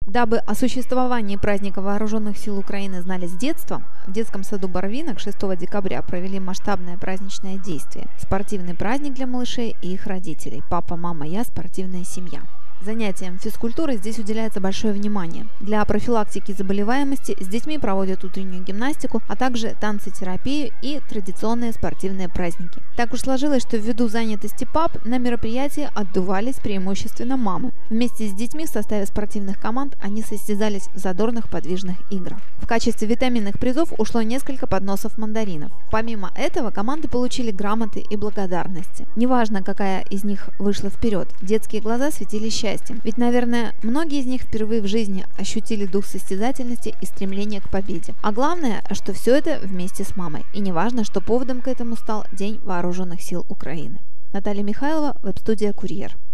Дабы о существовании праздника Вооруженных сил Украины знали с детства, в детском саду Барвинок 6 декабря провели масштабное праздничное действие. Спортивный праздник для малышей и их родителей. Папа, мама, я, спортивная семья. Занятиям физкультуры здесь уделяется большое внимание. Для профилактики заболеваемости с детьми проводят утреннюю гимнастику, а также танцетерапию и традиционные спортивные праздники. Так уж сложилось, что ввиду занятости пап на мероприятии отдувались преимущественно мамы. Вместе с детьми в составе спортивных команд они состязались в задорных подвижных играх. В качестве витаминных призов ушло несколько подносов мандаринов. Помимо этого, команды получили грамоты и благодарности. Неважно, какая из них вышла вперед, детские глаза светились счастьем. Ведь, наверное, многие из них впервые в жизни ощутили дух состязательности и стремление к победе. А главное, что все это вместе с мамой. И неважно, что поводом к этому стал День Вооруженных сил Украины. Наталья Михайлова, веб-студия «Курьер».